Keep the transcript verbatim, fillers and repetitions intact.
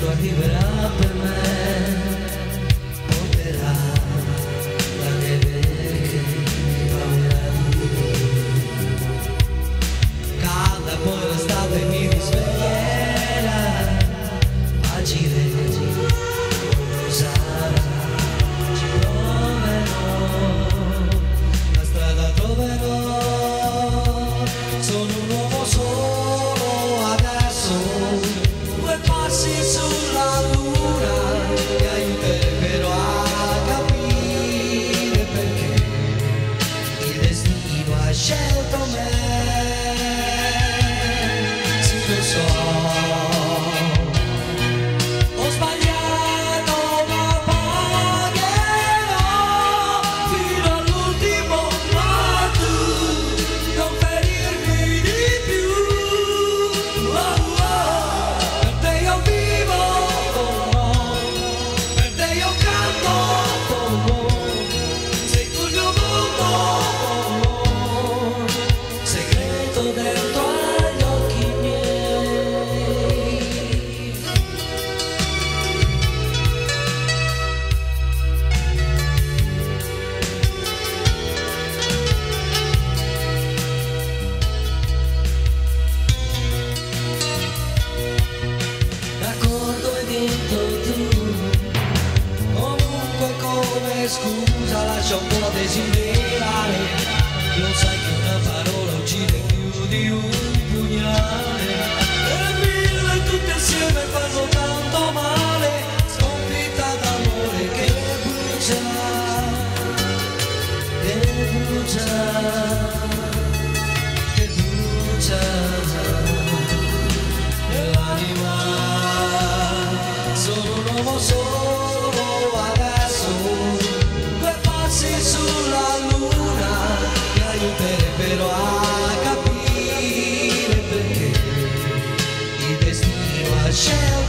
presto arriverà per me, porterà la neve che mi paura di calda, poi l'estate mi risveglierà, agire non sarà, ci proverò, la strada troverò, sono un uomo solo adesso, due passi sulla luna mi aiuterebbero a capire perché il destino ha scelto me. Sì, lo so, ho sbagliato ma pagherò fino all'ultimo, ma tu non ferirmi di più. Oh, oh, per te io vivo, oh, oh, per te io canto, oh, oh, sei tu il mio mondo, oh, oh, segreto dentro agli occhi miei. D'accordo hai vinto tu, comunque come scusa lascia un po' desiderare, lo sai che una parola uccide più di un pugnale, e mille tutte insieme fanno tanto male, sconfitta d'amore che brucia, che brucia, che brucia nell'anima. Sono un uomo solo adesso, due passi sulla luna mi aiuterebbero a capire perché il destino ha scelto